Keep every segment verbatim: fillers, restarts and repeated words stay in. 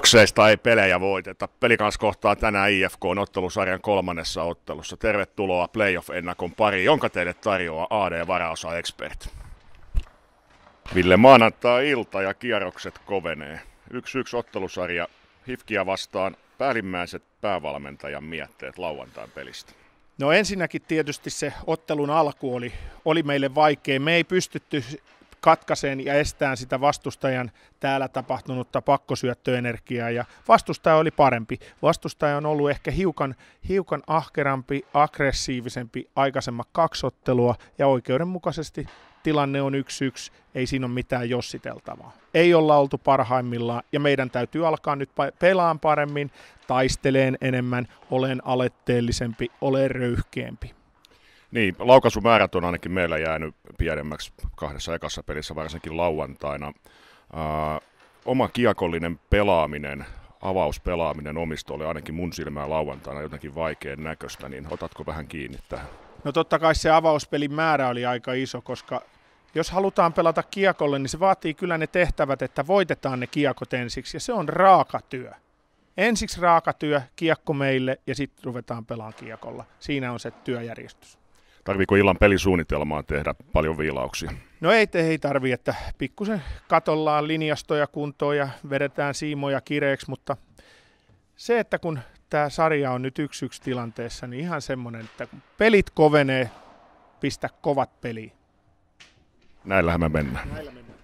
Bokseista ei pelejä voiteta. Pelikans kohtaa tänään I F K:n ottelusarjan kolmannessa ottelussa. Tervetuloa playoff-ennakon pariin, jonka teille tarjoaa A D-varaosa Expert. Ville, maanantai-ilta ja kierrokset kovenee. Yksi yksi ottelusarja H I F K:ia vastaan. Päällimmäiset päävalmentajan mietteet lauantain pelistä. No ensinnäkin tietysti se ottelun alku oli, oli meille vaikea. Me ei pystytty katkaiseen ja estään sitä vastustajan täällä tapahtunutta pakkosyöttöenergiaa, ja vastustaja oli parempi. Vastustaja on ollut ehkä hiukan, hiukan ahkerampi, aggressiivisempi aikaisemmat kaksi ottelua, ja oikeudenmukaisesti tilanne on yksi yksi, ei siinä ole mitään jossiteltavaa. Ei olla oltu parhaimmillaan, ja meidän täytyy alkaa nyt pelaan paremmin, taisteleen enemmän, olen aletteellisempi, olen röyhkeämpi. Niin, laukaisumäärät on ainakin meillä jäänyt pienemmäksi kahdessa ekassa pelissä, varsinkin lauantaina. Äh, oma kiekollinen pelaaminen, avauspelaaminen omisto oli ainakin mun silmään lauantaina jotenkin vaikean näköistä, niin otatko vähän kiinni tähän? No totta kai se avauspelin määrä oli aika iso, koska jos halutaan pelata kiekolle, niin se vaatii kyllä ne tehtävät, että voitetaan ne kiekot ensiksi, ja se on raaka työ. Ensiksi raaka työ, kiekko meille, ja sitten ruvetaan pelaamaan kiekolla. Siinä on se työjärjestys. Tarviiko illan pelisuunnitelmaa tehdä paljon viilauksia? No ei, ei tarvitse, että pikkusen katollaan linjastoja kuntoon ja vedetään siimoja kireeksi, mutta se, että kun tämä sarja on nyt yksi yksi tilanteessa, niin ihan semmoinen, että kun pelit kovenee, pistä kovat peliin. Näillähän me mennään. Näillä mennään.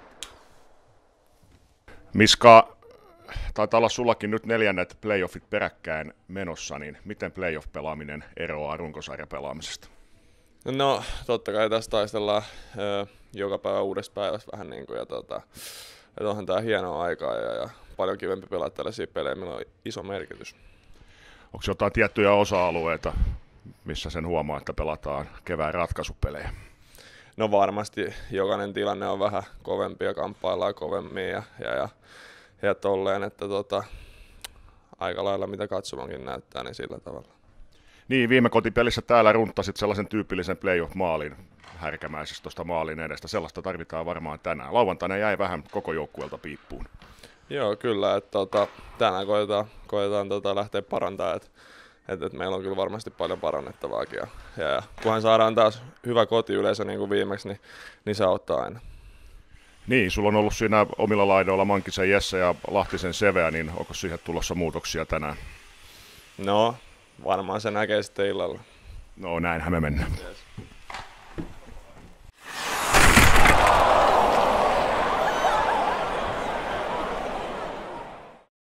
Miska, taitaa olla sullakin nyt neljännet playoffit peräkkäin menossa, niin miten playoff-pelaaminen eroaa runkosarjapelaamisesta? No totta kai tässä taistellaan ö, joka päivä uudesta päivästä vähän niin kuin, ja tota, et onhan tää hienoa aikaa ja, ja paljon kivempi pelata tällaisia pelejä, millä on iso merkitys. Onko jotain tiettyjä osa-alueita, missä sen huomaa, että pelataan kevään ratkaisupelejä? No varmasti jokainen tilanne on vähän kovempi ja kamppaillaan kovemmin ja, ja, ja, ja tolleen, että tota, aika lailla mitä katsomankin näyttää, niin sillä tavalla. Niin, viime kotipelissä täällä runttasit sellaisen tyypillisen playoff-maalin härkämäisestä tuosta maalin edestä. Sellaista tarvitaan varmaan tänään. Lauantaina jäi vähän koko joukkueelta piippuun. Joo, kyllä. Että, tota, tänään koetaan, koetaan tota, lähteä parantamaan. Että, että, että meillä on kyllä varmasti paljon parannettavaakin. Ja, ja kunhan saadaan taas hyvä kotiyleisö niin kuin viimeksi, niin, niin se auttaa aina. Niin, sulla on ollut siinä omilla laidoilla Mankisen Jesse ja Lahtisen Seveä, niin onko siihen tulossa muutoksia tänään? No, varmaan se näkee sitten illalla. No näinhän me mennään. Yes.